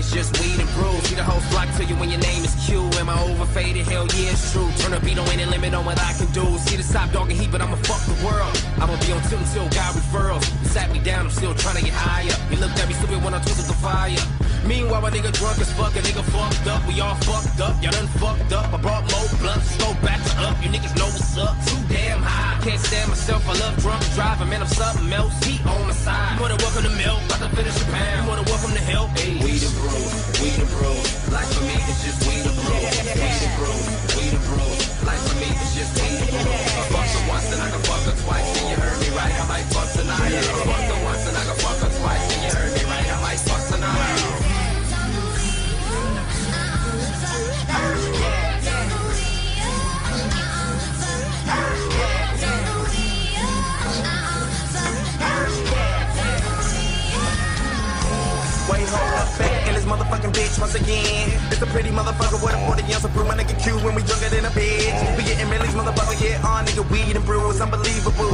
it's just weed and brew. See the whole flock to you when your name is Q. Am I overfaded? Hell yeah, it's true. Turn the beat on any limit on what I can do. See the top dog and heat, but I'ma fuck the world. I'ma be on tilt until God referrals. You sat me down, I'm still trying to get higher. You looked at me stupid when I twisted the fire. Meanwhile, my nigga drunk as fuck, a nigga fucked up. We all fucked up, y'all done fucked up. I brought more blunts, go back to up. You niggas know what's up. Too damn high, can't stand myself. I love drunk driving, man, I'm something else. Heat on my side. You wanna welcome to milk, about to finish the pound. You wanna welcome to help? Hey, we the bros, we the bros. Life for me, it's just we the bros. We the bros, we the bros. Life for me, it's just we the bros. I fucked her once and I can fuck her twice. And you heard me right, I might fuck tonight. I fucked her once and I can fuck her twice. And you heard me right, I might fuck tonight. Wait, hold up, back in this motherfucking bitch once again. It's a pretty motherfucker with a 40 ounce of brew. My nigga Q when we drunker than a bitch. We getting millies, motherfucker, yeah, nigga, weed and brew. It's unbelievable.